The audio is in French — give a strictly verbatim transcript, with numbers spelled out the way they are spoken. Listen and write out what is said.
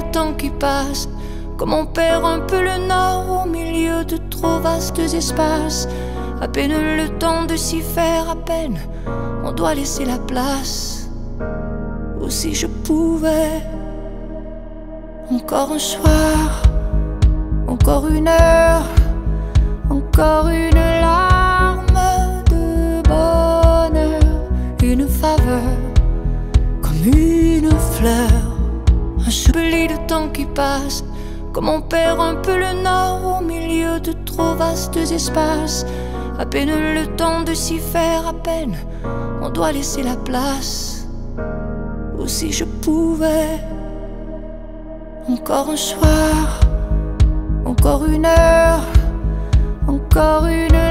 temps qui passe, comme on perd un peu le nord au milieu de trop vastes espaces. À peine le temps de s'y faire, à peine on doit laisser la place. Ou si je pouvais, encore un soir, encore une heure, encore une larme de bonheur, une faveur comme une fleur. Un soupli de temps qui passe, comme on perd un peu le nord au milieu de trop vastes espaces. À peine le temps de s'y faire, à peine on doit laisser la place. Ou si je pouvais, encore un soir, encore une heure, encore une